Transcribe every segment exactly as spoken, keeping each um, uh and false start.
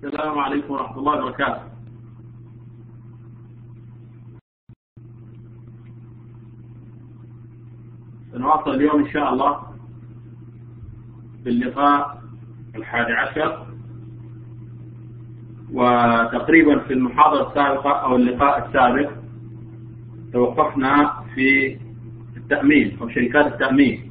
السلام عليكم ورحمة الله وبركاته. سنواصل اليوم إن شاء الله باللقاء الحادي عشر، وتقريبا في المحاضرة السابقة أو اللقاء السابق توقفنا في التأمين أو شركات التأمين،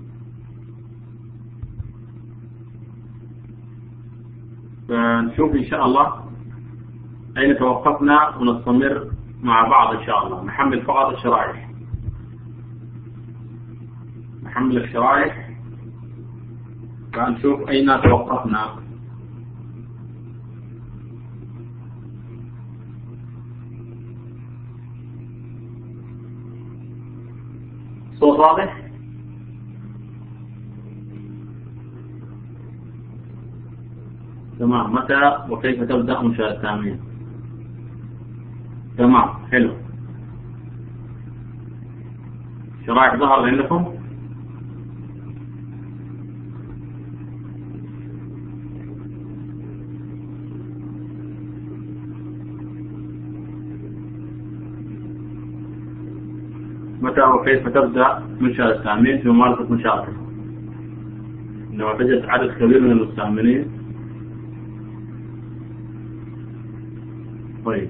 فنشوف إن شاء الله أين توقفنا ونستمر مع بعض إن شاء الله. نحمل فقط الشرائح، نحمل الشرائح فنشوف أين توقفنا. صوت واضح؟ تمام. متى وكيف تبدأ منشأ التأمين؟ تمام، حلو. شرائح ظهر عندكم؟ متى وكيف تبدأ منشأ التأمين في ممارسة منشأته؟ عندما تجد عدد كبير من المستعملين. طيب،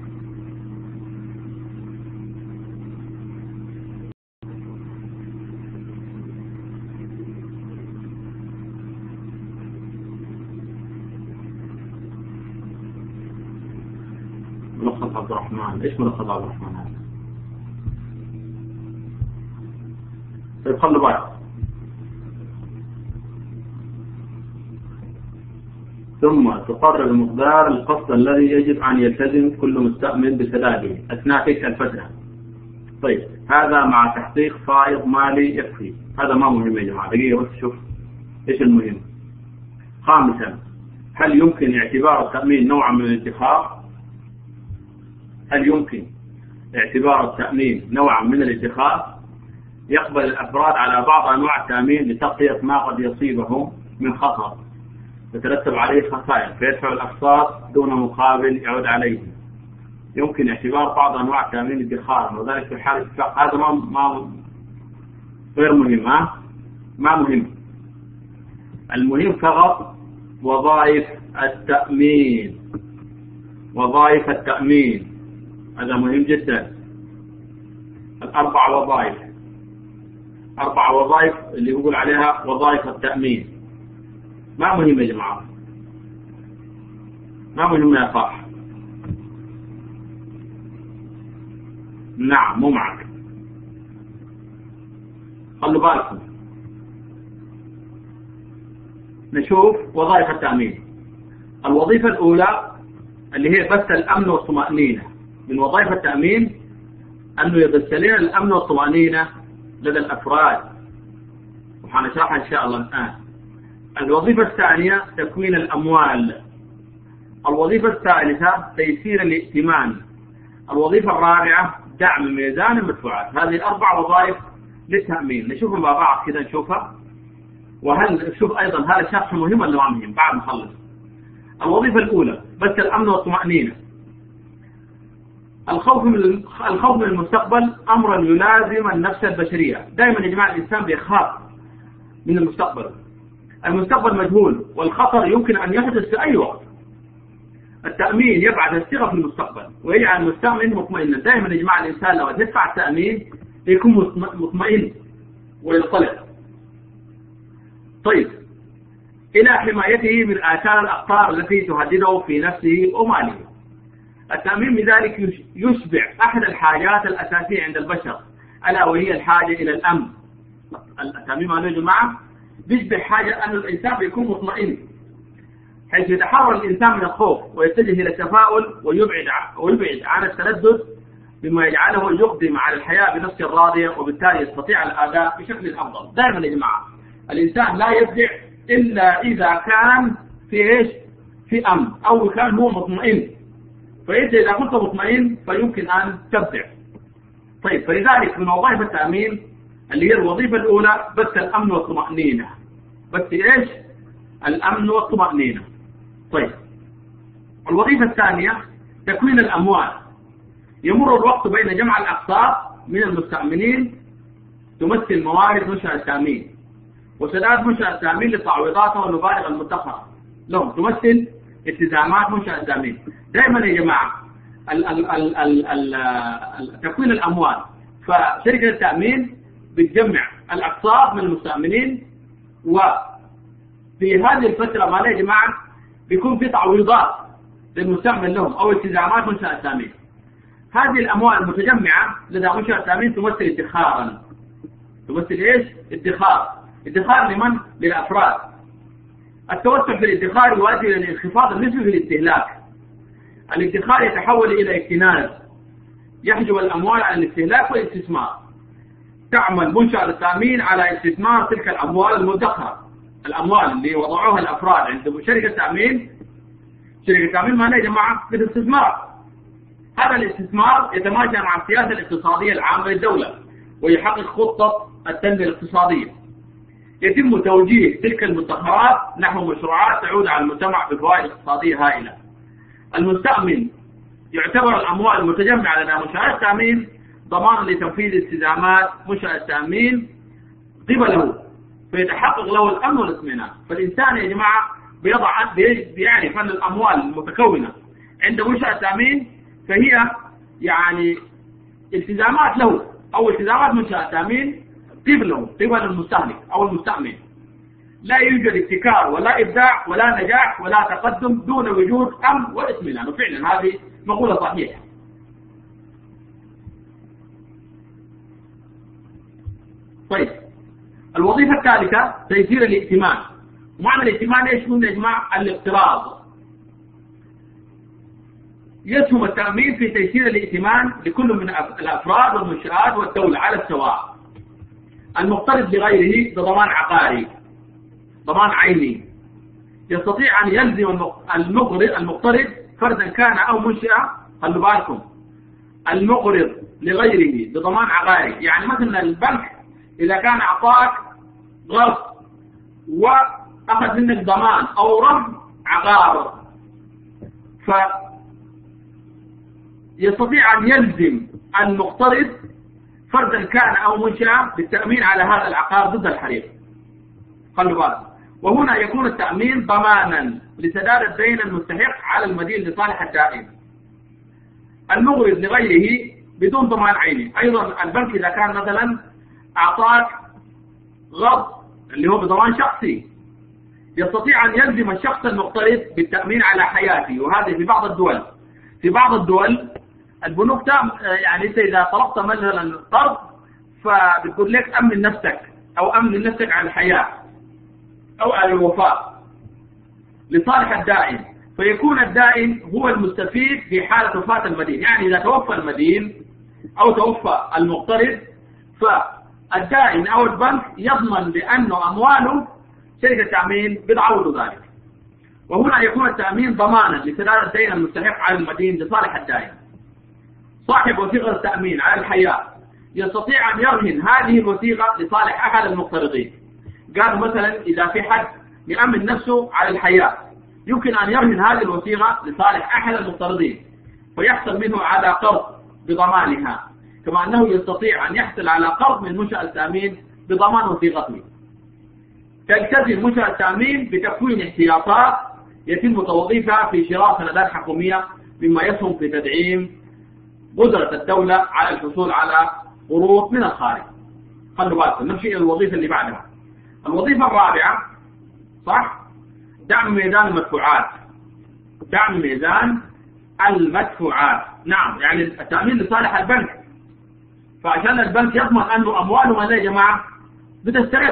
ملخص عبد الرحمن. ايش ملخص عبد الرحمن هذا؟ طيب خلوا بالك. ثم تقرر مقدار القسط الذي يجب أن يلتزم كل مستأمن بسداده أثناء تلك الفترة. طيب، هذا مع تحقيق فائض مالي يكفي. هذا ما مهم يا جماعة، دقيقة بس شوف إيش المهم. خامسا، هل يمكن اعتبار التأمين نوعا من الادخار؟ هل يمكن اعتبار التأمين نوعا من الادخار؟ يقبل الأفراد على بعض أنواع التأمين لتغطية ما قد يصيبهم من خطر يترتب عليه خسائر، فيدفع الأقساط دون مقابل يعود عليه. يمكن اعتبار بعض أنواع التأمين ادخارا، وذلك في حال اتفاق. هذا ما ما غير مهم، ها ما مهم. المهم فقط وظائف التأمين. وظائف التأمين هذا مهم جدا. الأربع وظائف، أربع وظائف اللي يقول عليها وظائف التأمين. ما مهم يا جماعة، ما مهم يا صاح. نعم، مو معك. خلوا بالكم. نشوف وظائف التأمين. الوظيفة الأولى اللي هي بث الأمن والطمأنينة. من وظائف التأمين أنه يبث لنا الأمن والطمأنينة لدى الأفراد، وحنشرحها إن شاء الله الآن. الوظيفة الثانية تكوين الأموال. الوظيفة الثالثة تيسير الائتمان. الوظيفة الرابعة دعم ميزان المدفوعات. هذه أربع وظائف للتأمين. نشوفهم مع بعض كذا نشوفها، وهل نشوف أيضا هذا شخص مهم ولا ما مهم بعد نخلص. الوظيفة الأولى بث الأمن والطمأنينة. الخوف من الخوف من المستقبل أمر يلازم النفس البشرية. دائما يا جماعة الإنسان بيخاف من المستقبل. المستقبل مجهول، والخطر يمكن أن يحدث في أي وقت. التأمين يبعث الثقة في المستقبل ويجعل المستأمن مطمئنا. دائما يا جماعة الإنسان لو يدفع التأمين يكون مطمئن وينطلق. طيب، إلى حمايته من آثار الأخطار التي تهدده في نفسه وماله. التأمين بذلك يشبع أحد الحاجات الأساسية عند البشر، ألا وهي الحاجة إلى الأمن. التأمين يا جماعة بيشبه حاجة أن الإنسان بيكون مطمئن، حيث يتحرر الإنسان من الخوف ويتجه إلى التفاؤل ويبعد ويبعد عن التردد، بما يجعله يقدم على الحياة بنفس راضية، وبالتالي يستطيع الأداء بشكل أفضل. دائما يا جماعة الإنسان لا يبدع إلا إذا كان في إيش؟ في أمن، أو كان هو مطمئن. فإنت إذا كنت مطمئن فيمكن أن تبدع. طيب، فلذلك من وظائف التأمين اللي هي الوظيفة الأولى بث الأمن والطمأنينة. بث إيش؟ الأمن والطمأنينة. طيب، الوظيفة الثانية تكوين الأموال. يمر الوقت بين جمع الأقساط من المستأمنين تمثل موارد منشأة التأمين، وسداد منشأة التأمين للتعويضات والمبالغ المدخرة لهم تمثل التزامات منشأة التأمين. دائما يا جماعة ال ال ال ال ال ال تكوين الأموال، فشركة التأمين بتجمع الأقساط من المستأمنين، وفي هذه الفترة ما يا جماعة بيكون في تعويضات للمستأمن لهم أو التزامات منشأة التأمين. هذه الأموال المتجمعة لدى منشأة التأمين تمثل ادخارا. تمثل إيش؟ ادخار. ادخار لمن؟ للأفراد. التوسع في الادخار يؤدي إلى الانخفاض النسبي في الاستهلاك. الادخار يتحول إلى اكتناز يحجب الأموال عن الاستهلاك والاستثمار. تعمل منشأة التأمين على استثمار تلك الأموال المدخرة، الأموال اللي وضعوها الأفراد عند شركة التأمين. شركة التأمين معناها يا جماعة بالاستثمار. هذا الاستثمار يتماشى مع السياسة الاقتصادية العامة للدولة ويحقق خطة التنمية الاقتصادية. يتم توجيه تلك المدخرات نحو مشروعات تعود على المجتمع بفوائد اقتصادية هائلة. المستأمن يعتبر الأموال المتجمعة لدى منشآت التأمين ضمان لتنفيذ التزامات منشأة التأمين قبله، فيتحقق له الأمن والاطمئنان. فالإنسان يا جماعة بيضع بيعرف أن الأموال المتكونة عند منشأة التأمين فهي يعني التزامات له أو التزامات منشأة التأمين قبله قبل المستهلك أو المستأمن. لا يوجد ابتكار ولا إبداع ولا نجاح ولا تقدم دون وجود أمن واطمئنان. وفعلا هذه مقولة صحيحة. طيب، الوظيفة الثالثة تيسير الائتمان. ومعنى الائتمان ايش يكون يا جماعة؟ الاقتراض. يسهم التأمين في تيسير الائتمان لكل من الأفراد والمنشآت والدولة على السواء. المقترض لغيره بضمان عقاري، ضمان عيني، يستطيع أن يلزم المقترض فردا كان أو منشأة. خلوا بالكم، المقرض لغيره بضمان عقاري، يعني مثلا البنك إذا كان أعطاك غرض وأخذ منك ضمان أو رهن عقار، فيستطيع أن يلزم المقترض فردا كان أو منشأة بالتأمين على هذا العقار ضد الحريق. خلوا بالكم، وهنا يكون التأمين ضمانا لسداد الدين المستحق على المدين لصالح الدائن. المقرض لغيره بدون ضمان عيني، أيضا البنك إذا كان مثلا أعطاك غرض اللي هو بضمان شخصي، يستطيع أن يلزم الشخص المقترض بالتأمين على حياته. وهذه في بعض الدول في بعض الدول البنوك يعني أنت إذا طلبت مثلا قرض فبتقول لك أمن نفسك أو أمن نفسك على الحياة أو على الوفاة لصالح الدائن، فيكون الدائن هو المستفيد في حالة وفاة المدين. يعني إذا توفى المدين أو توفى المقترض فالدائن أو البنك يضمن بأنه أمواله شركة التأمين بتعوض ذلك. وهنا يكون التأمين ضمانا لسداد الدين المستحق على المدين لصالح الدائن. صاحب وثيقة التأمين على الحياة يستطيع أن يرهن هذه الوثيقة لصالح أحد المقترضين. قالوا مثلا إذا في حد يأمن نفسه على الحياة يمكن أن يرهن هذه الوثيقة لصالح أحد المقترضين فيحصل منه على قرض بضمانها، كما أنه يستطيع أن يحصل على قرض من منشأة التأمين بضمان وثيقته. تلتزم منشأة التأمين بتكوين احتياطات يتم توظيفها في شراء سندات حكومية، مما يسهم في تدعيم قدرة الدولة على الحصول على قروض من الخارج. خلوا بالكم، نمشي إلى الوظيفة اللي بعدها. الوظيفة الرابعة صح دعم ميزان المدفوعات. دعم ميزان المدفوعات، نعم، يعني التأمين لصالح البنك، فعشان البنك يضمن أنه أمواله ما يا جماعة بتسترد.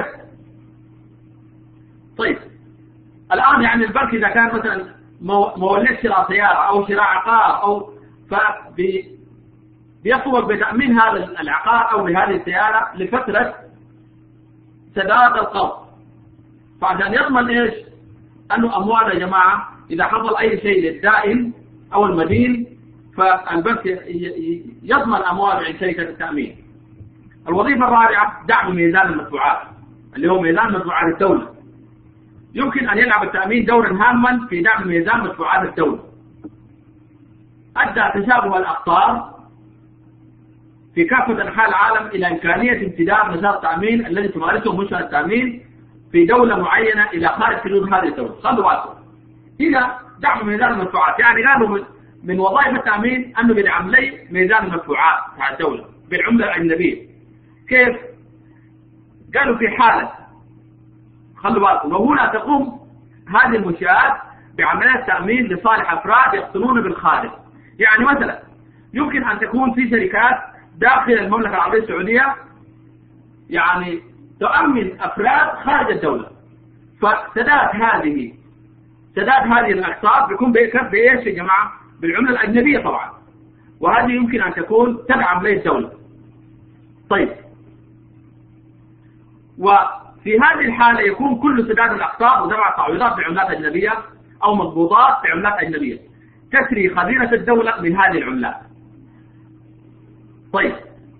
طيب الآن يعني البنك إذا كان مثلا مولد شراء سيارة أو شراء عقار أو فبي بيطلب بتأمين هذا العقار أو لهذه السيارة لفترة سداد القرض. فعشان يضمن إيش؟ أنه أموال يا جماعة إذا حصل أي شيء للدائن أو المدين فالبنك يضمن أموال عند شركة التأمين. الوظيفة الرابعة دعم ميزان المدفوعات، اللي هو ميزان مدفوعات الدولة. يمكن أن يلعب التأمين دورا هاما في دعم ميزان مدفوعات الدولة. أدى تشابه الأقطار في كافة أنحاء العالم إلى إمكانية امتداد مسار التأمين الذي تمارسه منشأة التأمين في دولة معينة إلى خارج حدود هذه الدولة. خلوا بالكم هنا دعم ميزان المدفوعات، يعني قالوا من, من وظائف التأمين أنه بدعم لي ميزان المدفوعات تاع الدولة بالعملة الأجنبية. كيف؟ قالوا في حالة، خلوا بالكم، وهنا تقوم هذه المنشآت بعمليات تأمين لصالح أفراد يقطنون بالخارج. يعني مثلا يمكن أن تكون في شركات داخل المملكة العربية السعودية يعني تؤمن أفراد خارج الدولة، فسداد هذه سداد هذه الأقساط بيكون بإيش يا جماعة؟ بالعملة الأجنبية طبعا، وهذه يمكن أن تكون تدعم لي الدولة. طيب، وفي هذه الحالة يكون كل سداد الأقساط ودفع تعويضات بعملات أجنبية أو مقبوضات بعملات أجنبية تسري خزينة الدولة من هذه العملات. طيب،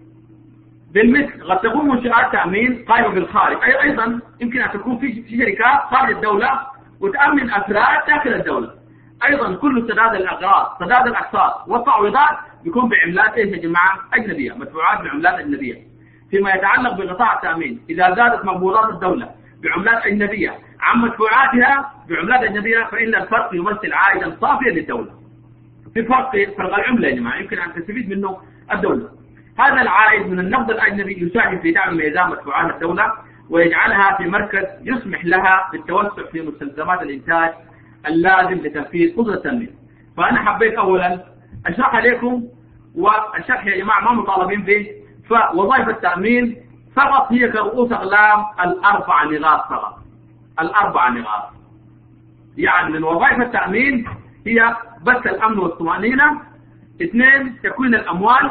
بالمثل قد تكون منشآت تأمين قائمة بالخارج، أي أيضا يمكن أن تكون في شركات خارج الدولة وتأمن أفراد داخل الدولة. أيضا كل سداد الأغراض سداد الأقساط والتعويضات بيكون بعملات إيش يا جماعة؟ أجنبية، مدفوعات بعملات أجنبية. فيما يتعلق بقطاع التأمين، إذا زادت مقبوضات الدولة بعملات أجنبية عن مدفوعاتها بعملات أجنبية فإن الفرق يمثل عائدا صافيا للدولة. في فرق فرق العملة يا جماعة يمكن أن تستفيد منه الدولة. هذا العائد من النقد الأجنبي يساهم في دعم ميزان مدفوعات الدولة ويجعلها في مركز يسمح لها بالتوسع في مستلزمات الإنتاج اللازم لتنفيذ قدرة التنمية. فأنا حبيت أولا أشرح عليكم، والشرح يا جماعة ما مطالبين به، فوظائف التأمين فقط هي كرؤوس أقلام الأربع نقاط فقط. الأربع نقاط يعني من وظائف التأمين هي بث الأمن والطمأنينة، اثنين تكوين الأموال،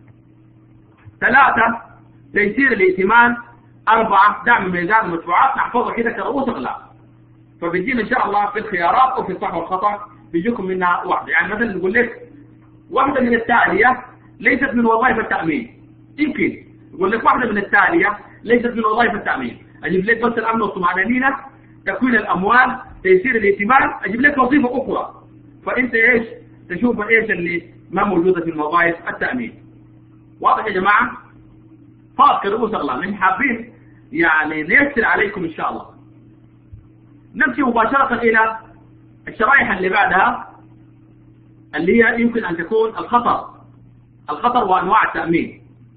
ثلاثة تيسير الائتمان، أربعة دعم ميزان المدفوعات. نحفظها كده كرؤوس أقلام، فبيجينا إن شاء الله في الخيارات أو في الصح والخطأ بيجيكم منها واحدة. يعني مثلا نقول لك واحدة من التالية ليست من وظائف التأمين، يمكن يقول لك واحدة من التالية ليست من وظائف التأمين، أجيب لك بس الأمن والطمأنينة، تكوين الأموال، تيسير الائتمان، أجيب لك وظيفة أخرى. فأنت إيش تشوف إيش اللي ما موجودة في وظائف التأمين. واضح يا جماعة؟ فقط كرؤوس أقلام، نحن حابين يعني نيسر عليكم إن شاء الله. نمشي مباشرة إلى الشرائح اللي بعدها اللي هي يمكن أن تكون الخطر الخطر وأنواع التأمين.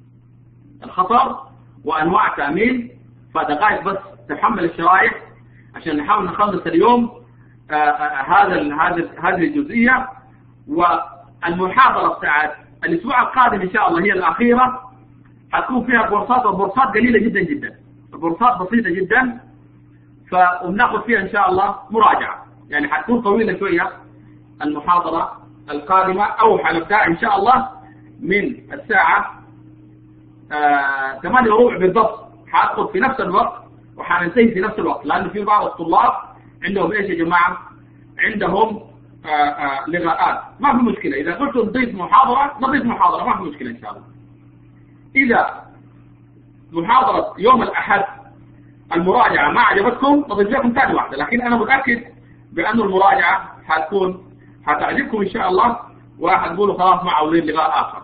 الخطر وأنواع التأمين، فدقائق بس تحمل الشرائح عشان نحاول نخلص اليوم آآ آآ هذا هذا هذه الجزئية. والمحاضرة بتاعت الأسبوع القادم إن شاء الله هي الأخيرة، حتكون فيها بورصات، والبورصات قليلة جدا جدا، البورصات بسيطة جدا، فبناخذ فيها إن شاء الله مراجعة. يعني حتكون طويلة شوية المحاضرة القادمة، أو حنبدأ إن شاء الله من الساعة ثمانية وربع بالضبط، حأدخل في نفس الوقت وحننتهي في نفس الوقت، لأن في بعض الطلاب عندهم إيش يا جماعة؟ عندهم آآ آآ لغاءات. ما في مشكلة، إذا قلت نضيف محاضرة نضيف محاضرة، ما في مشكلة إن شاء الله. إذا محاضرة يوم الأحد المراجعة ما عجبتكم نضيف لكم ثاني واحدة، لكن أنا متأكد بأن المراجعة حتكون حتعجبكم إن شاء الله، وحتقولوا خلاص ما عاوزين لغاء آخر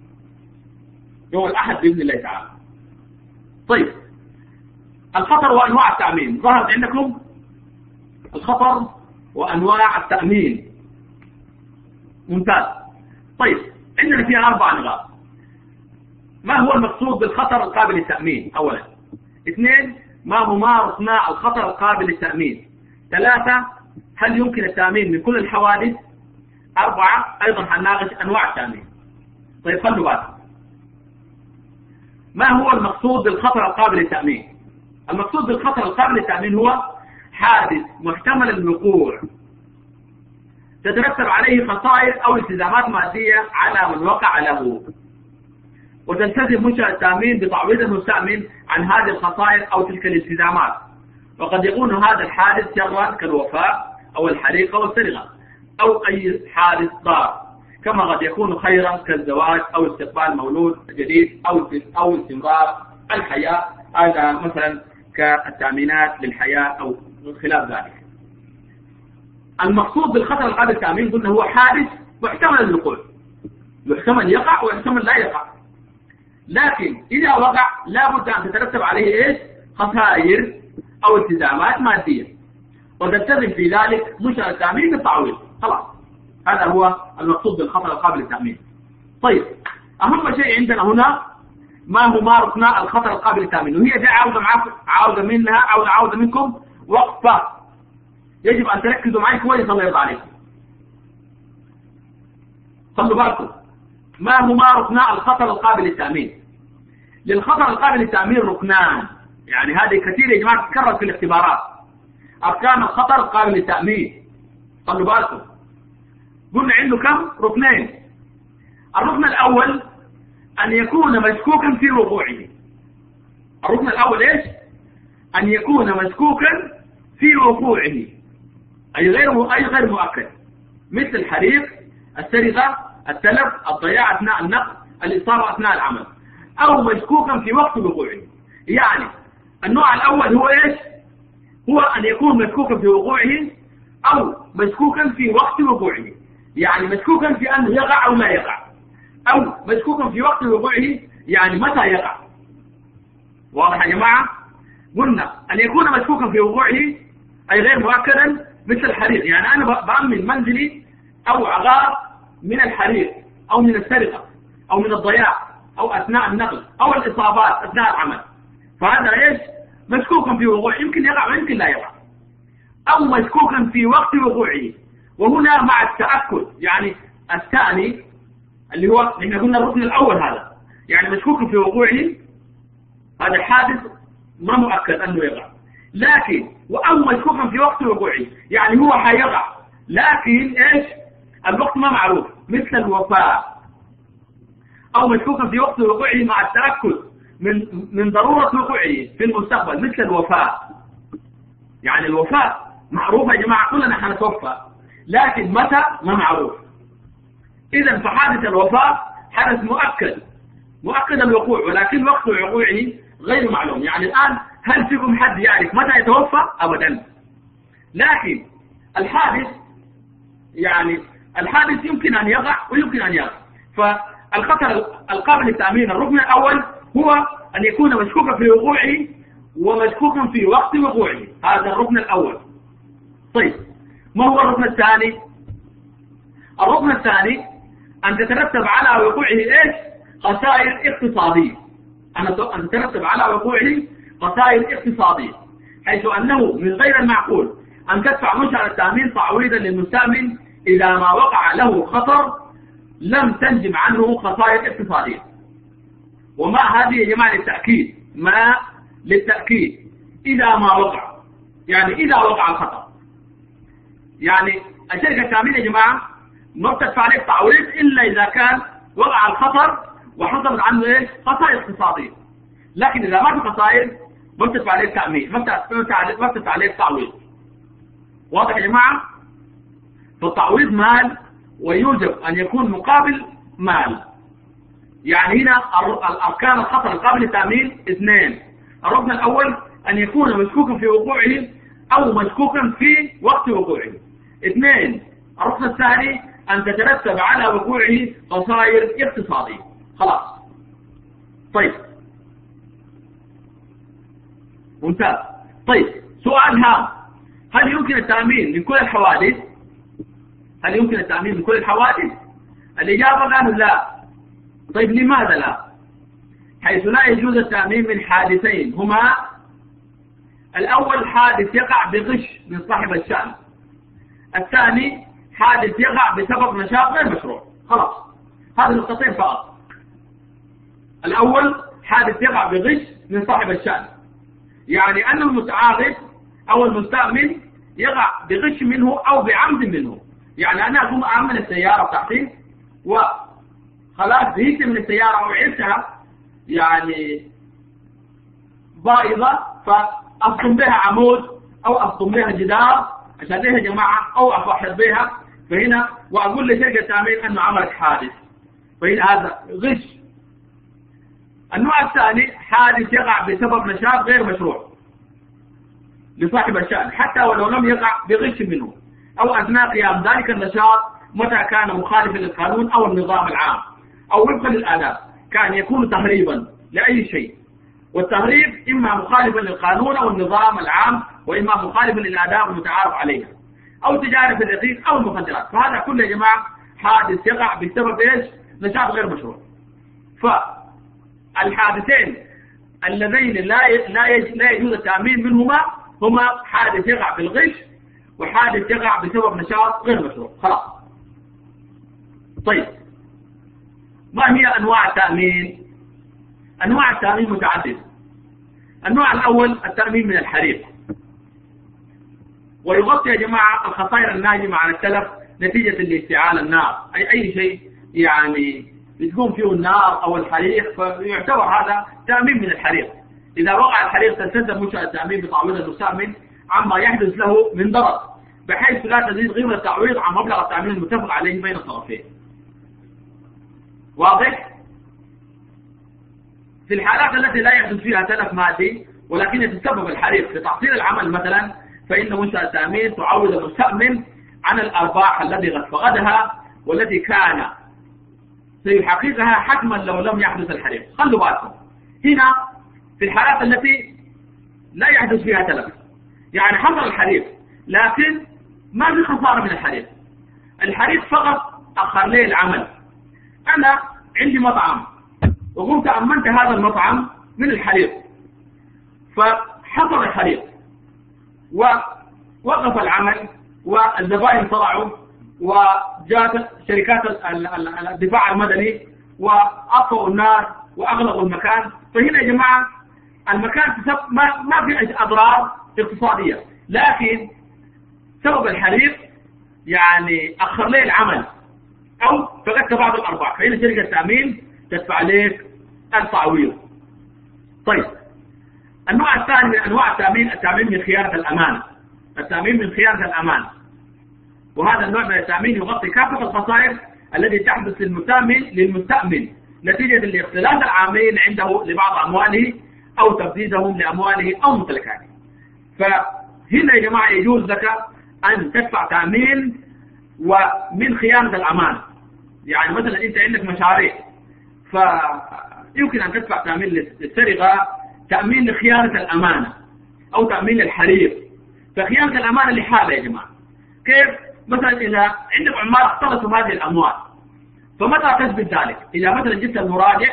يوم الأحد بإذن الله تعالى. طيب، الخطر وأنواع التأمين ظهرت عندكم. الخطر وأنواع التأمين، ممتاز. طيب، عندنا فيها أربع نقاط. ما هو المقصود بالخطر القابل للتأمين؟ أولا. اثنين، ما هو مارسنا الخطر القابل للتأمين؟ ثلاثة، هل يمكن التأمين من كل الحوادث؟ أربعة، أيضا حنناقش أنواع التأمين. طيب، خلوا بالكم. ما هو المقصود بالخطر القابل للتأمين؟ المقصود بالخطر القابل للتأمين هو حادث محتمل الوقوع تترتب عليه خسائر أو التزامات مادية على من وقع له، وتلتزم منشأة التأمين بتعويض المستأمن عن هذه الخسائر أو تلك الالتزامات. وقد يكون هذا الحادث شرا كالوفاة أو الحريق أو السرقة أو أي حادث ضار، كما قد يكون خيرا كالزواج أو استقبال مولود جديد أو أو استمرار الحياة، هذا مثلا كالتأمينات للحياة أو خلاف ذلك. المقصود بالخطر القابل للتأمين قلنا هو حادث واحتمل الوقوع، يحتمل يقع ويحتمل لا يقع. لكن إذا وقع لابد أن تترتب عليه إيش؟ خسائر أو التزامات مادية، وتلتزم في ذلك منشأ التأمين بالتعويض. خلاص، هذا هو المقصود بالخطر القابل للتأمين. طيب، أهم شيء عندنا هنا ما هو ما ركنا الخطر القابل للتأمين، وهي جاء عودة معكم، عودة منها أو عودة منكم وقفة. يجب أن تركزوا معي كويس الله يرضى عليكم. خلوا بالكم، ما هو ما ركنا الخطر القابل للتأمين. للخطر القابل للتأمين ركنان، يعني هذه كثير يا جماعة تتكرر في الاختبارات. أركان الخطر القابل للتأمين، خلوا بالكم، قلنا عنده كم؟ ركنين. الركن الأول أن يكون مشكوكا في وقوعه. الركن الأول إيش؟ أن يكون مشكوكا في وقوعه، أي غير أي غير مؤكد، مثل الحريق، السرقة، التلف، الضياع أثناء النقل، الإصابة أثناء العمل، أو مشكوكا في وقت وقوعه. يعني النوع الأول هو إيش؟ هو أن يكون مشكوكا في وقوعه أو مشكوكا في وقت وقوعه، يعني مشكوكا في أنه يقع أو لا يقع، أو مشكوكا في وقت وقوعه يعني متى يقع. واضح يا جماعة؟ قلنا أن يكون مشكوكا في وقوعه أي غير مؤكدا، مثل الحريق، يعني أنا بأمن منزلي أو عقار من الحريق أو من السرقة أو من الضياع أو أثناء النقل أو الإصابات أثناء العمل، فهذا إيش؟ مشكوكا في وقوعه، يمكن يقع ويمكن لا يقع. أو مشكوكا في وقت وقوعه، وهنا مع التأكد، يعني الثاني اللي هو احنا قلنا الركن الأول هذا، يعني مشكوك في وقوعه، هذا الحادث ما مؤكد أنه يقع، لكن أو مشكوكا في وقت وقوعه، يعني هو حيقع لكن إيش؟ الوقت ما معروف، مثل الوفاة. أو مشكوكا في وقت وقوعه مع التأكد من من ضرورة وقوعه في المستقبل، مثل الوفاة. يعني الوفاة معروفة يا جماعة، كلنا حنتوفى، لكن متى ما معروف. إذا فحادث الوفاة حدث مؤكد مؤكد الوقوع، ولكن وقت وقوعه غير معلوم. يعني الآن هل فيكم حد يعرف متى يتوفى؟ أبدا. لكن الحادث يعني الحادث يمكن أن يقع ويمكن أن يقع. فالخطر القابل للتأمين الركن الأول هو أن يكون مشكوكا في وقوعه ومشكوكا في وقت وقوعه، هذا الركن الأول. طيب، ما هو الركن الثاني؟ الركن الثاني أن تترتب على وقوعه إيش؟ خسائر اقتصادية. أن تترتب على وقوعه خسائر اقتصادية، حيث أنه من غير المعقول أن تدفع منشأة التأمين تعويضا للمستأمن إذا ما وقع له خطر لم تنجم عنه خسائر اقتصادية. وما هذه يا جماعة للتأكيد، ما للتأكيد إذا ما وقع، يعني إذا وقع الخطر. يعني الشركة التأمين يا جماعة ما بتدفع عليك تعويض إلا إذا كان وقع الخطر وحصلت عنه إيش؟ خسائر اقتصادية. لكن إذا ما في خسائر ما بتدفع عليك تأمين، ما بتدفع عليك تعويض. واضح يا جماعة؟ فالتعويض مال، ويوجب أن يكون مقابل مال. يعني هنا الأركان الخطر القابل للتأمين اثنين. الركن الأول أن يكون مشكوكا في وقوعه أو مشكوكا في وقت وقوعه. اثنين، الركن الثاني أن تترتب على وقوعه خسائر اقتصادية. خلاص. طيب، ممتاز. طيب، سؤال هام، هل يمكن التأمين من كل الحوادث؟ هل يمكن التأمين من كل الحوادث؟ الإجابة قالوا لا. طيب، لماذا لا؟ حيث لا يجوز التأمين من حادثين، هما الأول حادث يقع بغش من صاحب الشأن، الثاني حادث يقع بسبب نشاط غير مشروع. خلاص، هذه النقطتين فقط. الأول حادث يقع بغش من صاحب الشأن، يعني أن المتعاقد أو المستأمن يقع بغش منه أو بعمد منه. يعني أنا أكون أعمل السيارة بتاعتي وخلاص زهقت من السيارة أو عرفتها يعني بايظة، فأصطم بها عمود أو أصطم بها جدار عشان ليه يا جماعة، أو أفحص بها، فهنا وأقول لشركة التأمين أنه عملت حادث، فهنا هذا غش. النوع الثاني حادث يقع بسبب نشاط غير مشروع لصاحب الشأن، حتى ولو لم يقع بغش منه أو أثناء قيام ذلك النشاط متى كان مخالفا للقانون أو النظام العام أو وفقا للآداب، كان يكون تهريبا لأي شيء، والتهريب إما مخالفا للقانون أو النظام العام، وإما مخالفا للآداب المتعارف عليها، أو تجارة الرقيق أو المخدرات. فهذا كله يا جماعة حادث يقع بسبب إيش؟ نشاط غير مشروع. فالحادثين اللذين لا لا لا يجوز التأمين منهما هما حادث يقع بالغش وحادث يقع بسبب نشاط غير مشروع. خلاص. طيب، ما هي أنواع التأمين؟ أنواع التأمين متعددة. النوع الأول التأمين من الحريق، ويغطي يا جماعة الخسائر الناجمة عن التلف نتيجة لاشتعال النار، أي أي شيء يعني بتقوم فيه النار أو الحريق، فيعتبر هذا تأمين من الحريق. إذا وقع الحريق تلتزم منشأة التأمين بتعويض المستأمن عما يحدث له من ضرر، بحيث لا تزيد قيمة التعويض عن مبلغ التأمين المتفق عليه بين الطرفين. واضح؟ في الحالات التي لا يحدث فيها تلف مادي ولكن يتسبب الحريق في تعطيل العمل مثلا، فإن منشأة التأمين تعوض المستأمن عن الأرباح التي قد فقدها والتي كان سيحققها حتما لو لم يحدث الحريق. خلوا بالكم هنا في الحالات التي لا يحدث فيها تلف، يعني حصل الحريق لكن ما في خسارة من الحريق، الحريق فقط أخر لي العمل. أنا عندي مطعم وقمت أمنت هذا المطعم من الحريق، فحصل الحريق ووقف العمل والزبائن طلعوا وجاءت شركات الدفاع المدني وأطفأوا النار وأغلقوا المكان. فهنا يا جماعة المكان ما ما في أضرار اقتصادية، لكن سبب الحريق يعني أخر لي العمل أو فقدت بعض الأرباح، فهنا شركة التأمين تدفع عليك التعويض. طيب، النوع الثاني من أنواع التأمين التأمين من خيانة الأمانة. التأمين من خيانة الأمانة، وهذا النوع من التأمين يغطي كافة الخسائر التي تحدث للمتأمن للمستأمن نتيجة لاختلاس العاملين عنده لبعض أمواله أو تبديدهم لأمواله أو ممتلكاته. فهنا يا جماعة يجوز لك أن تدفع تأمين ومن خيانة الأمانة. يعني مثلا أنت عندك مشاريع فيمكن أن تدفع تأمين للسرقة، تأمين لخيانة الأمانة، أو تأمين للحريق. فخيانة الأمانة لحالة يا جماعة. كيف؟ مثلا إذا عندك عمال اختلطوا هذه الأموال، فمتى تثبت ذلك؟ إذا مثلا جبت المراجع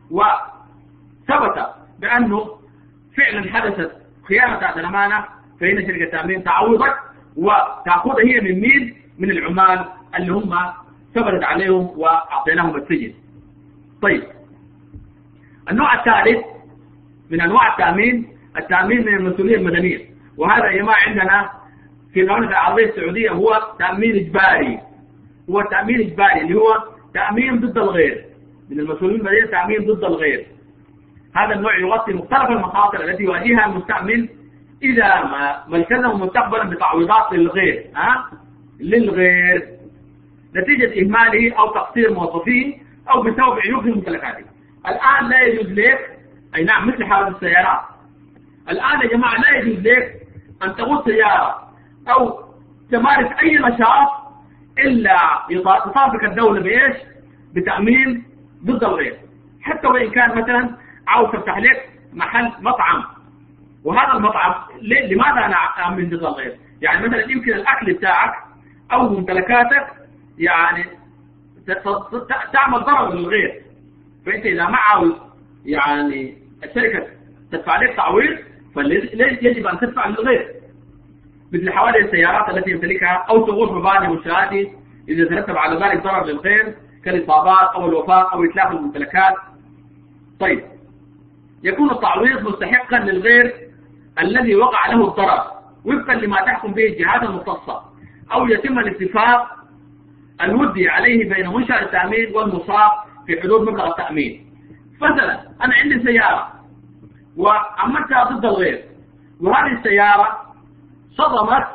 وثبت بأنه فعلا حدثت خيانة تحت الأمانة، فإن شركة التأمين تعوضك وتأخذها هي من مين؟ من العمال اللي هم ثبتت عليهم وأعطيناهم السجن. طيب، النوع الثالث من أنواع التأمين التأمين من المسؤولية المدنية، وهذا يا جماعة عندنا في المملكة العربية السعودية هو تأمين إجباري. هو تأمين إجباري اللي هو تأمين ضد الغير، من المسؤولية المدنية تأمين ضد الغير. هذا النوع يغطي مختلف المخاطر التي يواجهها المستأمن إذا ما التزم مستقبلا بتعويضات للغير ها للغير نتيجة إهماله أو تقصير موظفيه أو بسبب عيوب في ممتلكاته. الآن لا يجوز لك، أي نعم، مثل حالة السيارات. الآن يا جماعة لا يجوز لك أن تغط سيارة أو تمارس أي نشاط إلا تصافك الدولة بإيش؟ بتأمين ضد الغير. حتى وإن كان مثلا عاوز تفتح لك محل مطعم، وهذا المطعم لماذا أنا أأمن ضد الغير؟ يعني مثلا يمكن الأكل بتاعك أو ممتلكاتك يعني تعمل ضرر للغير، فأنت إذا ما عاوز يعني الشركة تدفع لك تعويض فيجب أن تدفع للغير، مثل حوادث السيارات التي يمتلكها أو سقوط مباني منشآته إذا ترتب على ذلك ضرر للغير كالإصابات أو الوفاة أو إتلاف الممتلكات. طيب، يكون التعويض مستحقا للغير الذي وقع له الضرر وفقا لما تحكم به الجهات المختصة، أو يتم الاتفاق الودي عليه بين منشأ التأمين والمصاب في حدود مبلغ التأمين. مثلا أنا عندي سيارة وأمنتها ضد الغير، وهذه السيارة صدمت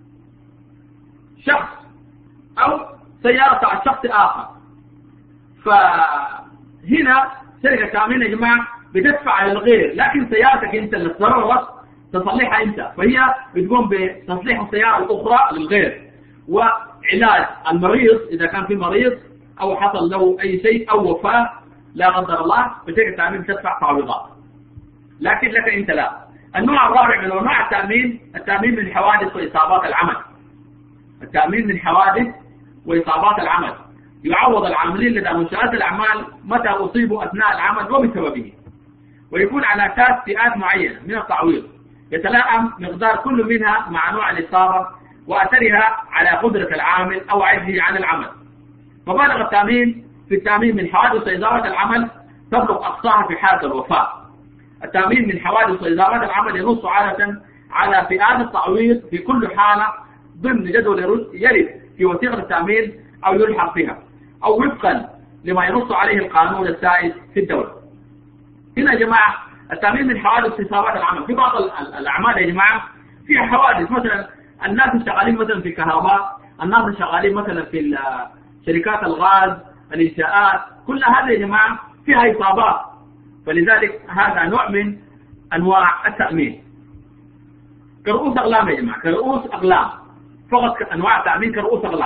شخص أو سيارة على شخص آخر، فهنا شركة التأمين يا جماعة بتدفع للغير، لكن سيارتك أنت اللي تضررت تصلحها أنت، فهي بتقوم بتصليح السيارة الأخرى للغير. وعلاج المريض إذا كان في مريض أو حصل له أي شيء أو وفاة لا قدر الله، بشركة التأمين تدفع تعويضات، لكن لك أنت لا. النوع الرابع من أنواع التأمين التأمين من حوادث وإصابات العمل. التأمين من حوادث وإصابات العمل، يعوض العاملين لدى منشآت الأعمال متى أصيبوا أثناء العمل وبسببه، ويكون على أساس فئات معينة من التعويض يتلائم مقدار كل منها مع نوع الإصابة وأثرها على قدرة العامل أو عجزه عن العمل. مبالغ التأمين في التأمين من حوادث وإصابات العمل تبلغ أقصاها في حالة الوفاة. التأمين من حوادث وإصابات العمل ينص عادة على فئات التعويض في كل حالة ضمن جدول يرد في وثيقة التأمين أو يلحق بها أو وفقا لما ينص عليه القانون السائد في الدولة. هنا يا جماعة التأمين من حوادث وإصابات العمل في بعض الأعمال يا جماعة فيها حوادث، مثلا الناس الشغالين مثلا في الكهرباء، الناس الشغالين مثلا في شركات الغاز، الإنشاءات، كل هذا يا جماعة فيها إصابات، فلذلك هذا نوع من أنواع التأمين. كرؤوس أقلام يا جماعة، كرؤوس أقلام فقط أنواع التأمين كرؤوس أقلام.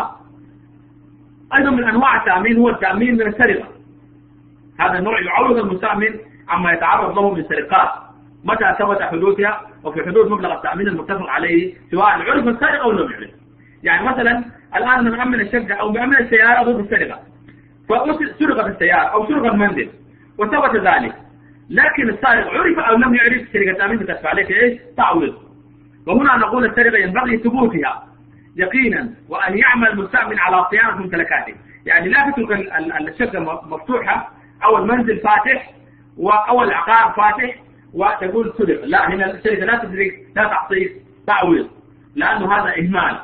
أيضا من أنواع التأمين هو التأمين من السرقة. هذا النوع يعوض المستأمن عما يتعرض له من سرقات متى ثبت حدوثها وفي حدود مبلغ التأمين المتفق عليه، سواء عرف السرقة أو لم يعرف. يعني مثلا الآن نأمن الشقة أو نأمن السيارة ضد السرقة، فسرقت السيارة أو سرق المنزل وثبت ذلك، لكن السارق عرف أو لم يعرف، شركة التأمين تدفع عليك إيش؟ تعويض. وهنا نقول السرقة ينبغي ثبوتها يقينا وأن يعمل المستأمن على صيانة ممتلكاته. يعني لا تترك الشقة مفتوحة أو المنزل فاتح أو العقار فاتح وتقول سرق، لا، هنا الشركة لا تدرك لا تعطيك تعويض لأنه هذا إهمال.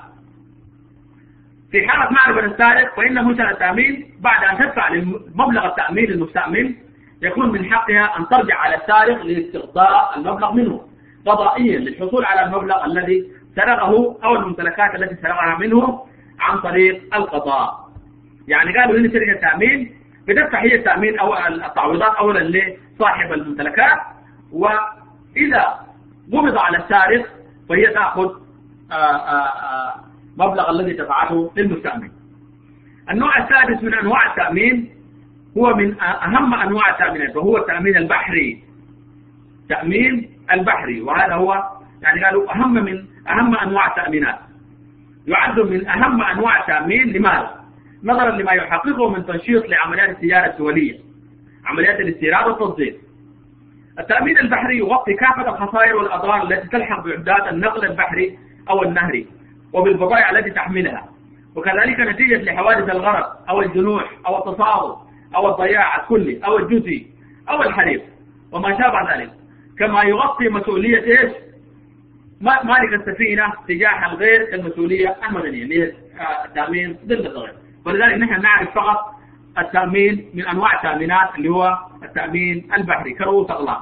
في حالة معرفة السارق فإن منشأة التأمين بعد أن تدفع مبلغ التأمين للمستأمن يكون من حقها أن ترجع على السارق لاستقضاء المبلغ منه قضائيا للحصول على المبلغ الذي سرقه أو الممتلكات التي سرقها منه عن طريق القضاء. يعني قالوا هنا شركة التأمين بتدفع هي التأمين أو التعويضات أولا لصاحب الممتلكات، وإذا قبض على السارق فهي تأخذ مبلغ الذي دفعته للمستأمن. النوع السادس من أنواع التأمين هو من أهم أنواع التأمينات وهو التأمين البحري. تأمين البحري، وهذا هو يعني قالوا أهم من أهم أنواع التأمينات، يعد من أهم أنواع التأمين. لماذا؟ نظرا لما يحققه من تنشيط لعمليات التجارة الدولية، عمليات الاستيراد والتصدير. التأمين البحري يغطي كافة الخسائر والأضرار التي تلحق بعدات النقل البحري أو النهري وبالبضائع التي تحملها، وكذلك نتيجة لحوادث الغرق أو الجنوح أو التصادم أو الضياع الكلي أو الجزئي أو الحريق وما شابه ذلك. كما يغطي مسؤولية إيش؟ مالك السفينة تجاه الغير كالمسؤولية المدنية اللي هي التأمين ضد الغير. ولذلك نحن نعرف فقط التأمين من أنواع التأمينات اللي هو التأمين البحري كرؤوس أقلام.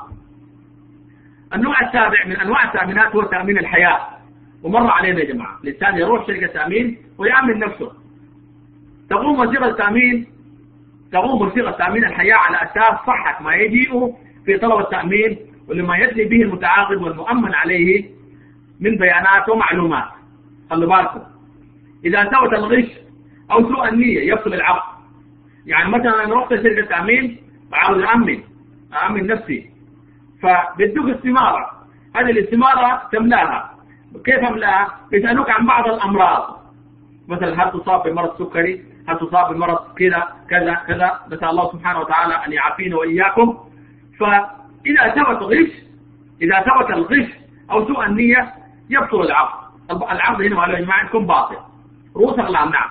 النوع السابع من أنواع التأمينات هو تأمين الحياة، ومر علينا يا جماعة الإنسان يروح شركة تأمين ويأمن نفسه. تقوم وثيقة التأمين تقوم وثيقة تأمين الحياة على أساس صحة ما يجيء في طلب التأمين ولما يدلي به المتعاقد والمؤمن عليه من بيانات ومعلومات. خلوا بالكم، إذا ثبت الغش أو سوء النية يفصل العقد. يعني مثلا أنا رحت شركة تأمين وعاوز أأمن أأمن نفسي، فبدوك استمارة، هذه الاستمارة تملاها. كيف أملاها؟ يسألوك عن بعض الأمراض، مثلا هل تصاب بمرض سكري، هل تصاب بمرض كذا كذا كذا، نسأل الله سبحانه وتعالى أن يعافينا وإياكم. فإذا ثبت غش إذا ثبت الغش أو سوء النية يبطل العقد. العقد هنا يا جماعة يكون باطل. رؤوس أقلام. نعم.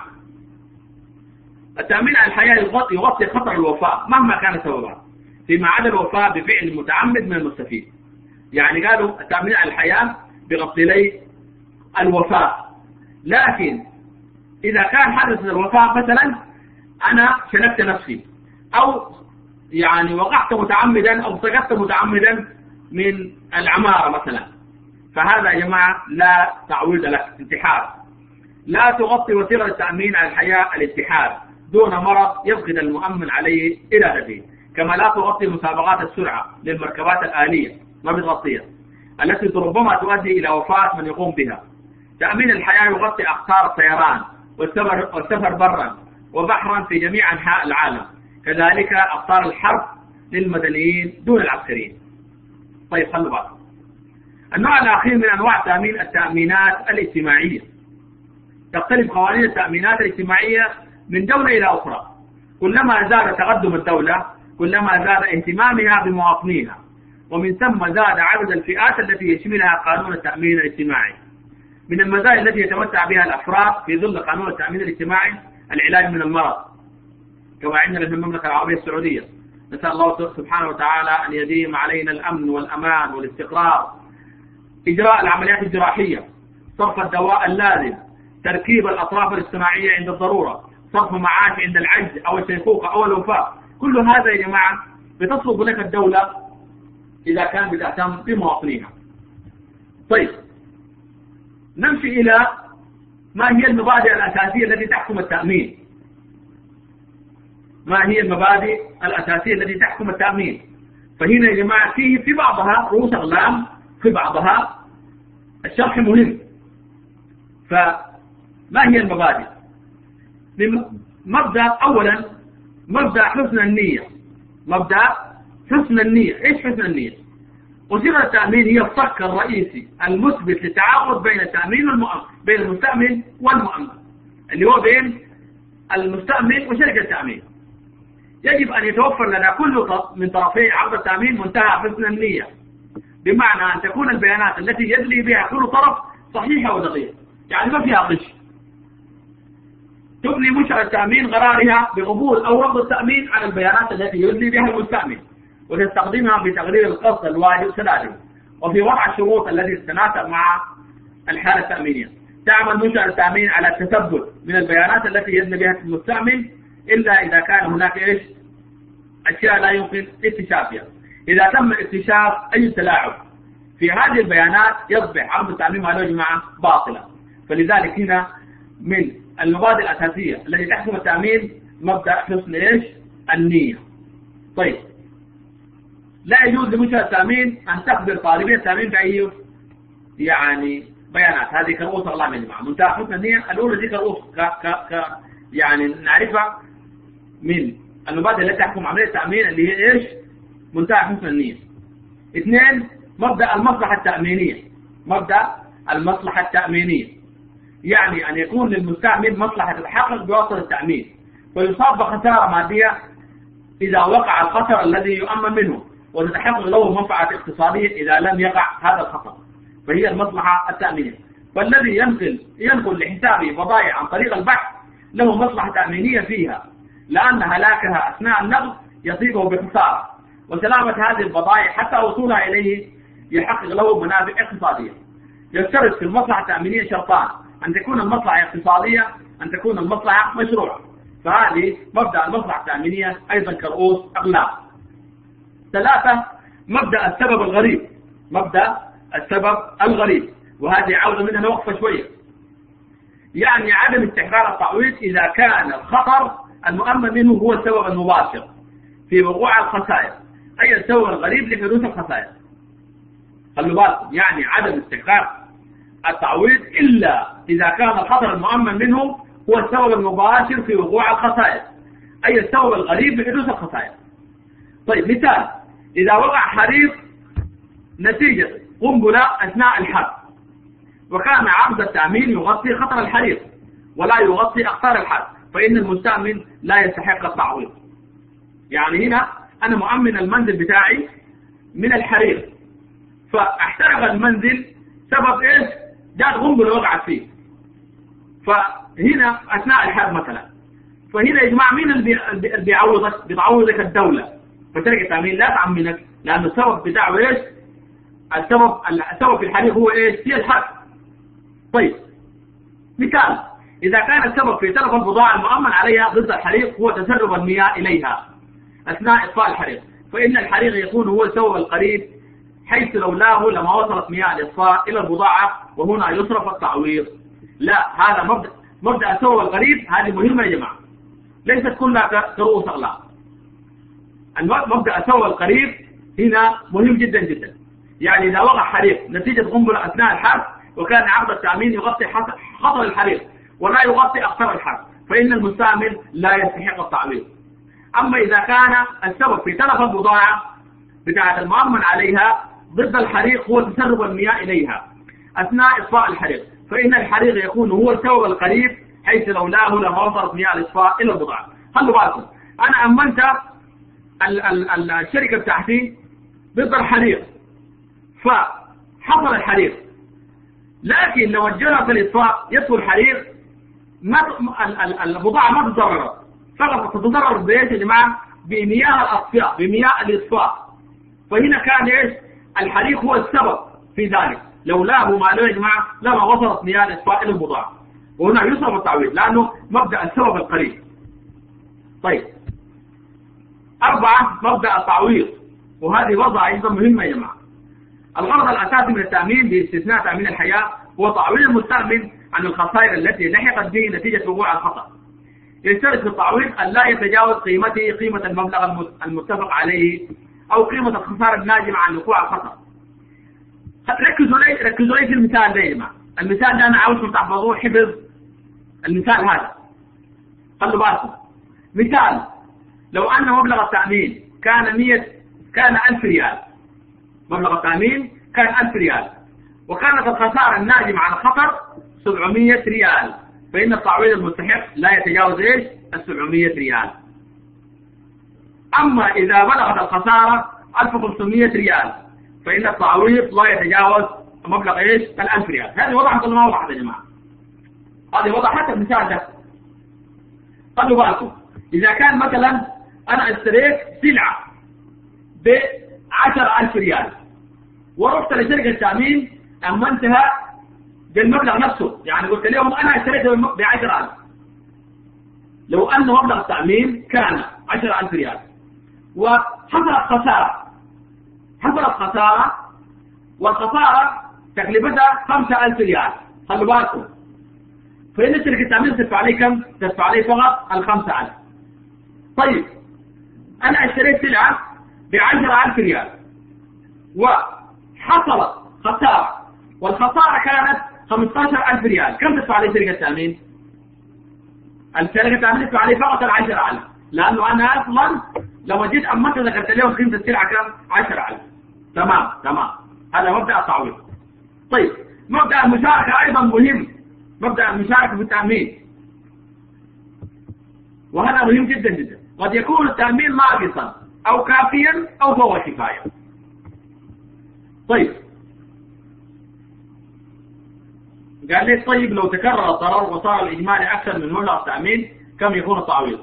التأمين على الحياة يغطي يغطي خطر الوفاة مهما كان سببها، فيما عدا الوفاة بفعل متعمد من المستفيد. يعني قالوا التأمين على الحياة بغطي لي الوفاة، لكن إذا كان حدث الوفاة مثلا أنا شنكت نفسي أو يعني وقعت متعمدا أو سقطت متعمدا من العمارة مثلا، فهذا يا جماعة لا تعويض لك، انتحار. لا تغطي وثيقة التأمين على الحياة الانتحار دون مرض يفقد المؤمن عليه إرادته، كما لا تغطي مسابقات السرعة للمركبات الآلية، ما بتغطيها، التي ربما تؤدي إلى وفاة من يقوم بها. تأمين الحياة يغطي أخطار الطيران والسفر, والسفر برا وبحرا في جميع أنحاء العالم، كذلك أقطار الحرب للمدنيين دون العسكريين. طيب خلوا بالكم. النوع الأخير من أنواع تأمين التأمينات الاجتماعية. تختلف قوانين التأمينات الاجتماعية من دولة إلى أخرى، كلما زاد تقدم الدولة كلما زاد اهتمامها بمواطنيها، ومن ثم زاد عدد الفئات التي يشملها قانون التأمين الاجتماعي. من المزايا التي يتمتع بها الأفراد في ظل قانون التأمين الاجتماعي العلاج من المرض، كما عندنا في المملكة العربية السعودية. نسأل الله سبحانه وتعالى أن يديم علينا الأمن والأمان والاستقرار. إجراء العمليات الجراحية، صرف الدواء اللازم، تركيب الأطراف الاصطناعية عند الضرورة، صرف معاش عند العجز أو الشيخوخة أو الوفاة، كل هذا يا جماعة بتصرف لك الدولة إذا كان بتهتم بمواطنيها. طيب نمشي إلى ما هي المبادئ الأساسية التي تحكم التأمين. ما هي المبادئ الأساسية التي تحكم التأمين؟ فهنا يا جماعة فيه في بعضها رؤوس أقلام، في بعضها الشرح مهم. فما هي المبادئ؟ مبدأ أولا مبدأ حسن النية. مبدأ حسن النية. إيش حسن النية؟ وسيلة التأمين هي الصك الرئيسي المثبت للتعاقد بين التأمين والمؤمن، بين المستأمن والمؤمن، اللي هو بين المستأمن وشركة التأمين. يجب أن يتوفر لنا كل من طرفي عقد التأمين منتهى حسن النية، بمعنى أن تكون البيانات التي يدلي بها كل طرف صحيحة ودقيقة، يعني ما فيها غش. تبني منشأة التأمين قرارها بقبول أو رفض التأمين على البيانات التي يدلي بها المستأمن، وتستخدمها بتقرير القصد الواجب سداده، وفي وضع الشروط التي تتناسب مع الحالة التأمينية. تعمل منشأة التأمين على التثبت من البيانات التي يدلي بها المستأمن، إلا إذا كان هناك إيش أشياء لا يمكن اكتشافها. إذا تم اكتشاف أي تلاعب في هذه البيانات يصبح عقد التأمين مع الجماعة باطلا. فلذلك هنا من المبادئ الأساسية التي تحكم التأمين مبدأ حسن إيش النية. طيب لا يجوز لمنشأة التأمين أن تخبر طالبي التأمين بأي يعني بيانات. هذه كرؤوس أقلام يا جماعة. منتهى حسن النية الأولى دي كرؤوس ك ك ك يعني نعرفها من المبادئ التي تحكم عملية التأمين اللي هي إيش منتهى حسن النية. اثنين مبدأ المصلحة التأمينية. مبدأ المصلحة التأمينية يعني أن يكون للمستأمن مصلحة الحقق بواسطة التأمين، ويصاب بخسارة مادية إذا وقع الخطر الذي يؤمن منه، وتتحقق له منفعة اقتصادية إذا لم يقع هذا الخطر، فهي المصلحة التأمينية. فالذي ينقل ينقل لحسابه بضائع عن طريق البحث له مصلحة تأمينية فيها، لأن هلاكها أثناء النقل يصيبه بخسارة، وسلامة هذه البضائع حتى وصولها إليه يحقق له منافع اقتصادية. يشترط في المصلحة التأمينية شرطان: أن تكون المصلحة اقتصادية، أن تكون المصلحة مشروعة. فهذه مبدأ المصلحة التأمينية أيضا كرؤوس أقلام. ثلاثة مبدأ السبب الغريب. مبدأ السبب الغريب، وهذه عاوزة منها وقفة شوية. يعني عدم استحقاق التعويض إذا كان الخطر المؤمن منه هو السبب المباشر في وقوع الخسائر، أي السبب الغريب لحدوث الخسائر. خلوا بالكم، يعني عدم استحقاق التعويض إلا إذا كان الخطر المؤمن منه هو السبب المباشر في وقوع الخسائر، أي السبب الغريب لحدوث الخسائر. طيب مثال: إذا وقع حريق نتيجة قنبلة أثناء الحرب، وكان عقد التأمين يغطي خطر الحريق ولا يغطي أخطار الحرب، فإن المستأمن لا يستحق التعويض. يعني هنا أنا مؤمن المنزل بتاعي من الحريق، فاحترق المنزل سبب إيش؟ جاءت قنبلة وقعت فيه، فهنا أثناء الحرب مثلا. فهنا يا جماعة مين اللي بيعوضك؟ بتعوضك الدولة، فشركة التأمين لا تعمنك، لأن السبب بتاعه إيش؟ السبب السبب في الحريق هو إيش؟ هي الحرب. طيب مثال: إذا كان السبب في تلف البضاعة المؤمن عليها ضد الحريق هو تسرب المياه إليها أثناء إطفاء الحريق، فإن الحريق يكون هو السبب القريب، حيث لولاه لما وصلت مياه الإطفاء إلى البضاعة، وهنا يصرف التعويض. لا، هذا مبدأ مبدأ السبب القريب. هذه مهمة يا جماعة، ليست كلها كرؤوس أقلام. مبدأ السبب القريب هنا مهم جدا جدا. يعني إذا وقع حريق نتيجة قنبلة أثناء الحرب، وكان عقد التأمين يغطي خطر الحريق، ولا يغطي أخطار الحرب، فإن المستعمل لا يستحق التعويض. أما إذا كان السبب في تلف البضاعة بتاعة المؤمن عليها ضد الحريق هو تسرب المياه إليها أثناء إطفاء الحريق، فإن الحريق يكون هو السبب القريب، حيث لولاه لما وصلت مياه الإطفاء إلى البضاعة. خلوا بالكم، أنا أمنت ال ال الشركة بتاعتي ضد الحريق، فحصل الحريق، لكن لو وجهت الإطفاء يطفو الحريق، ما البضاعة ما تتضرر، فقط تتضرر بإيش يا جماعة؟ بمياه الأطفاء، بمياه الإطفاء. فهنا كان إيش؟ الحريق هو السبب في ذلك، لولاه ما له يا جماعة لما وصلت مياه الإطفاء إلى البضاعة، وهنا يصرف التعويض لأنه مبدأ السبب القريب. طيب، أربعة، مبدأ التعويض، وهذه وضع أيضا مهمة يا جماعة. الغرض الأساسي من التأمين باستثناء تأمين الحياة هو تعويض المستأمن عن الخسائر التي لحقت به نتيجة وقوع الخطأ. يشترط في التعويض أن لا يتجاوز قيمته قيمة المبلغ المتفق عليه أو قيمة الخسارة الناجمة عن وقوع الخطأ. ركزوا لي ركزوا لي في المثال ده يا جماعة. المثال ده أنا عاوزكم تحفظوه حفظ المثال هذا. خلوا بالكم. مثال، لو أن مبلغ التأمين كان مية كان ألف ريال، مبلغ التأمين كان ألف ريال، وكانت الخسارة الناجمة عن الخطر سبعمية ريال، فإن التعويض المستحق لا يتجاوز إيش؟ السبعمية ريال. أما إذا بلغت الخسارة ألف وخمسمية ريال، فإن التعويض لا يتجاوز مبلغ إيش؟ الألف ريال. هذه وضحت ولا ما وضحت يا جماعة؟ هذه وضحت المثال ده. خلوا بالكم، إذا كان مثلا أنا اشتريت سلعة بعشرة ألف ريال، ورحت لشركة تأمين أمنتها بالمبلغ نفسه، يعني قلت لهم أنا اشتريتها بعشرة ألف، لو أن مبلغ التأمين كان عشرة ألف ريال وحصلت خسارة، حصلت خسارة والخسارة تكلفتها خمسة ألف ريال، خلوا بالكم، فإن شركة التأمين تدفع عليه كم؟ تدفع عليه فقط الخمسة ألف. طيب، أنا اشتريت سلعة بعشرة ألف ريال وحصلت خسارة، والخسارة كانت خمسة عشر ألف ريال، كم تدفع عليه شركة التأمين؟ الشركة التأمين تدفع عليه فقط العشرة ألف، لأنه أنا أصلا لما جيت أمتى ذكرت لهم قيمة السلعة كم؟ عشرة ألف. تمام تمام، هذا مبدأ التعويض. طيب، مبدأ المشاركة أيضا مهم، مبدأ المشاركة في التأمين، وهذا مهم جدا جدا. قد يكون التأمين ناقصا أو كافيا أو فوق كفاية. طيب، قال لي طيب لو تكرر الضرر وصار الإجمالي أكثر من مبلغ التأمين كم يكون التعويض؟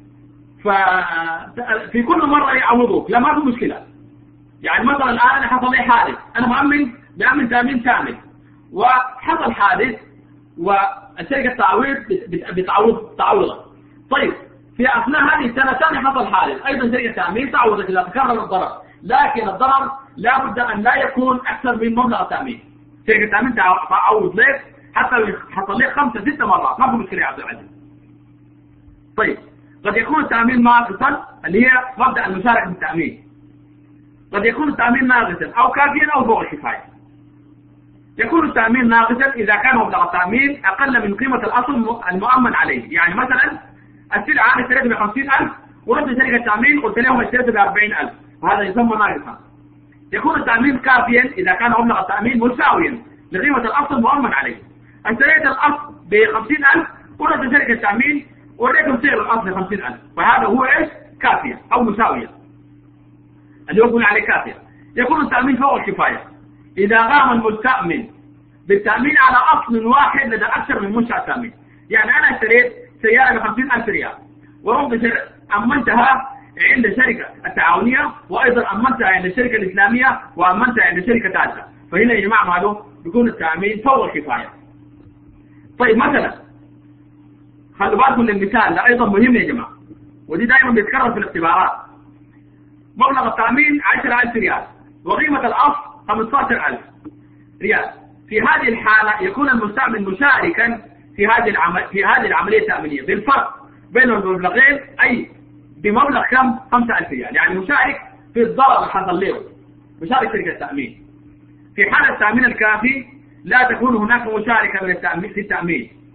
ففي كل مرة يعوضوك، لا ما في مشكلة. يعني مثلا الآن حصل لي حادث، أنا مؤمن بأمن تأمين كامل، وحصل حادث والشركة التعويض بتعوض تعوضك. طيب، في أثناء هذه السنة الثانية حصل حادث، أيضا شركة التأمين تعوضك إذا تكرر الضرر، لكن الضرر لا بد أن لا يكون أكثر من مبلغ التأمين. شركة التأمين تعوض لك حتى حصل لك خمسة ستة مرات، ما في مشكلة يا عبد العزيز. طيب، قد يكون التأمين ناقصا، اللي هي مبدأ المشاركة في التأمين. قد يكون التأمين ناقصا أو كافيا أو فوق الكفاية. يكون التأمين ناقصا إذا كان مبلغ التأمين أقل من قيمة الأصل المؤمن عليه. يعني مثلا السلعة أنا اشتريتها بخمسين ألف ورحت شركة التأمين قلت لهم اشتريتها بأربعين ألف، وهذا يسمى ناقصا. يكون التأمين كافيا إذا كان مبلغ التأمين مساويا لقيمة الأصل المؤمن عليه. اشتريت الأصل بخمسين ألف ورحت شركة التأمين وريتهم سعر الأصل خمسين ألف، فهذا هو إيش؟ كافيا أو مساويا، اللي يقول عليه كافيا. يكون التأمين فوق الكفاية إذا قام المستأمن بالتأمين على أصل واحد لدى أكثر من منشأ تأمين. يعني أنا اشتريت سيارة بخمسين ألف ريال ورحت أمنتها عند شركة التعاونية، وأيضا أمنتها عند الشركة الإسلامية، وأمنتها عند شركة ثالثة، فهنا يا جماعة معلوم بيكون التأمين فوق الكفاية. طيب، مثلا خلوا بالكم للمثال ده أيضا مهم يا جماعة، ودي دائما بيتكرر في الاختبارات. مبلغ التأمين عشرة ألف ريال وقيمة الأصل خمسة عشر ألف ريال. في هذه الحالة يكون المستأمن مشاركا في هذه العمل في هذه العملية التأمينية بالفرق بين المبلغين، أي بمبلغ كم؟ خمسة ألف ريال، يعني مشارك في الضرر اللي حصل له، مشارك شركة التأمين. في حالة التأمين الكافي لا تكون هناك مشاركة من التأمين في التأمين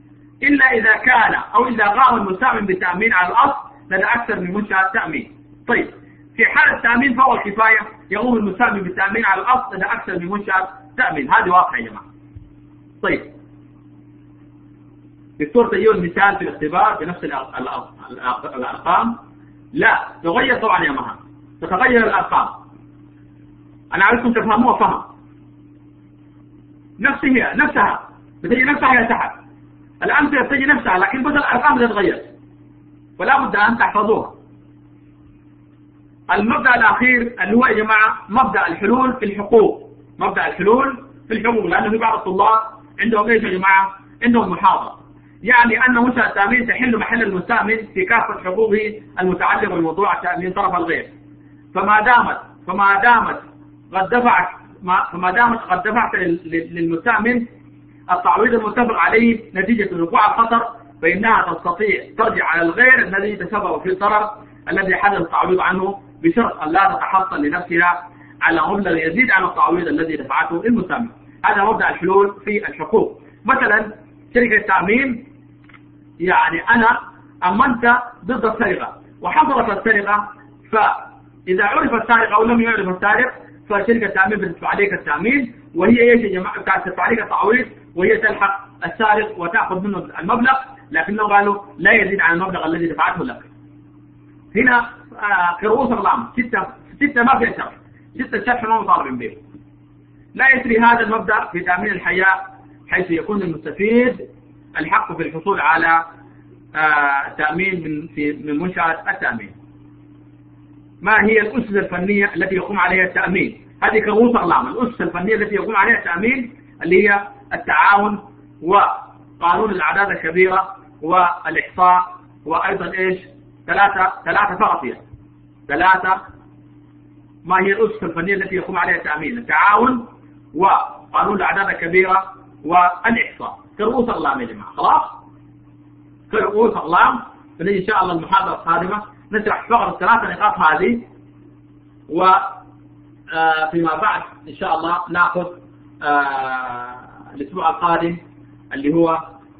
إلا إذا كان أو إذا قام المستأمن بالتأمين على الأصل لدى أكثر من منشأة تأمين. طيب في حالة التأمين فهو الكفاية يقوم المستأمن بالتأمين على الأصل لدى أكثر من منشأة تأمين. هذه واضحة يا جماعة. طيب دكتور تجيب المثال في الاختبار بنفس الأرقام؟ لا، تغير طبعا يا مها، تتغير الأرقام. أنا عايزكم تفهموها فهم. نفسها هي نفسها بتجي نفسها هي تحت، الأمثلة بتجي نفسها لكن بس الأرقام تتغير، فلا بد أن تحفظوها. المبدأ الأخير اللي هو يا جماعة مبدأ الحلول في الحقوق. مبدأ الحلول في الحقوق، لأنه في بعض الطلاب عندهم ايش يا جماعة؟ عندهم محاضرة، يعني أن منشأة التأمين تحل محل المستأمن في كافة حقوقه المتعلقة بموضوع التأمين طرف الغير. فما دامت فما دامت قد دفعت فما دامت قد دفعت للمستأمن التعويض المتفق عليه نتيجة وقوع الخطر، فإنها تستطيع ترجع على الغير الذي تسبب في الضرر الذي حدث التعويض عنه، بشرط أن لا تتحصل لنفسها على مبلغ يزيد عن التعويض الذي دفعته المستأمن. هذا مبدأ الحلول في الحقوق. مثلا شركة التأمين، يعني أنا أمنت ضد السرقة وحصلت السرقة، فإذا عرف السارق أو لم يعرف السارق فشركة التأمين بتدفع عليك التأمين، وهي ايش يا جماعة؟ تدفع عليك التعويض، وهي تلحق السارق وتأخذ منه المبلغ، لكنه قالوا لا يزيد عن المبلغ الذي دفعته لك. هنا آه في رؤوس الأقلام ستة ستة ما فيها شرح، ستة شرح ما مطالبين به. لا يسري هذا المبدأ في تأمين الحياة، حيث يكون المستفيد الحق في الحصول على آه تأمين من في من منشأة التأمين. ما هي الأسس الفنية التي يقوم عليها التأمين؟ هذه كرؤوس أقلام. الأسس الفنية التي يقوم عليها التأمين اللي هي التعاون، وقانون الأعداد الكبيرة، والإحصاء، وأيضا إيش؟ ثلاثة ثلاثة فقط هي ثلاثة. ما هي الأسس الفنية التي يقوم عليها التأمين؟ التعاون، وقانون الأعداد الكبيرة، والإحصاء. كرؤوس أقلام يا جماعة. خلاص؟ كرؤوس أقلام. فنجي إن شاء الله المحاضرة القادمة نشرح فقط الثلاثة نقاط هذه، وفيما بعد إن شاء الله نأخذ الأسبوع القادم اللي هو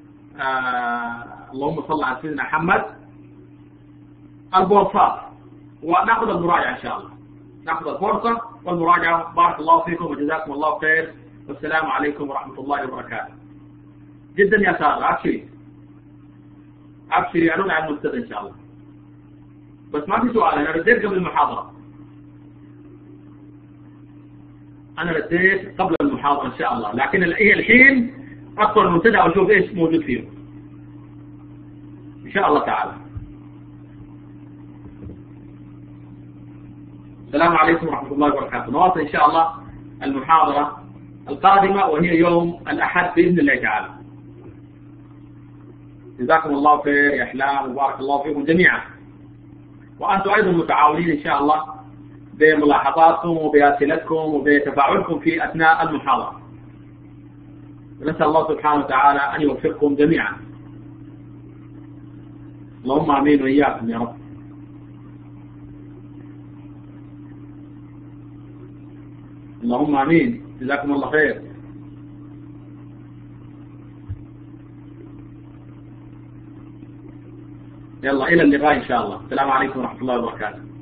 اللهم صل على سيدنا محمد البورصات، ونأخذ المراجعة إن شاء الله. نأخذ البورصة والمراجعة. بارك الله فيكم وجزاكم الله خير، والسلام عليكم ورحمة الله وبركاته. جدا يا سارة، أبشري أبشري يعلون عن المستقبل إن شاء الله. بس ما في سؤال، أنا رديت قبل المحاضرة أنا رديت قبل المحاضرة إن شاء الله، لكن هي الحين أدخل المنتدى وأشوف إيش موجود فيه إن شاء الله تعالى. السلام عليكم ورحمة الله وبركاته. نواصل إن شاء الله المحاضرة القادمة، وهي يوم الأحد بإذن الله تعالى. جزاكم الله خير يا أحلام، وبارك الله فيكم جميعا، وأنتم أيضا متعاونين إن شاء الله بملاحظاتكم وبأسئلتكم وبتفاعلكم في أثناء المحاضرة. ونسأل الله سبحانه وتعالى أن يوفقكم جميعا. اللهم آمين وإياكم يا رب. اللهم آمين. جزاكم الله خير. يلا إلى اللقاء إن شاء الله. السلام عليكم ورحمة الله وبركاته.